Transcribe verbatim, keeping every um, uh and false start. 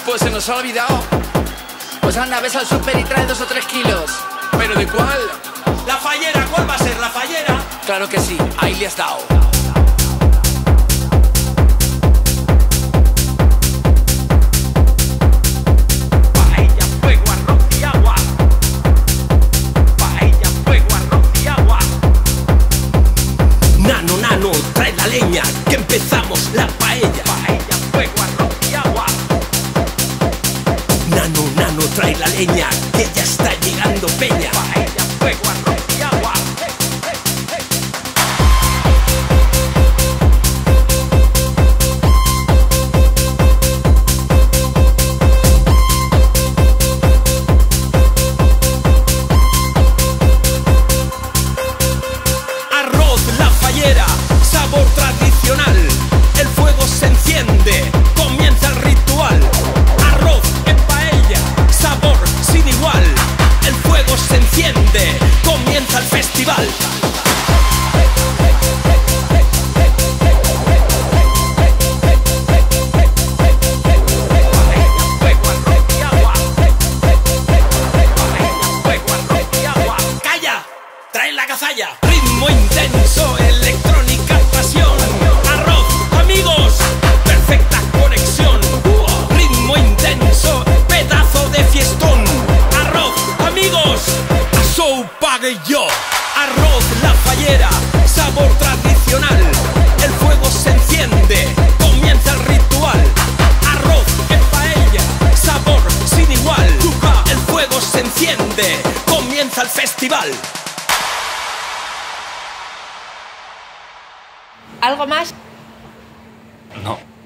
Pues se nos ha olvidado. Pues anda, ves al súper y trae dos o tres kilos. ¿Pero de cuál? La fallera, ¿cuál va a ser la fallera? Claro que sí, ahí le has dado. Paella, fuego, arroz y agua. Paella, fuego, arroz y agua. Nano, nano, trae la leña, que empezamos la paella. Paella, fuego, arroz y agua. Nano, nano, trae la leña, que ya está llegando peña. Paella, fuego, arroz y agua. Arroz, la fallera, sabor tradicional. El fuego se enciende, comienza el ritual. Arroz en paella, sabor sin igual. El fuego se enciende, comienza el festival. ¡Calla! ¡Trae la cazalla! Ritmo intenso, electrónica, pasión. Arroz, amigos, perfecta conexión. Ritmo intenso, pedazo de fiestón. Arroz, amigos, a pague yo. Arroz, la fallera, sabor tradicional. El fuego se enciende, comienza el ritual. Arroz en paella, sabor sin igual. El fuego se enciende, comienza el festival. ¿Algo más? No.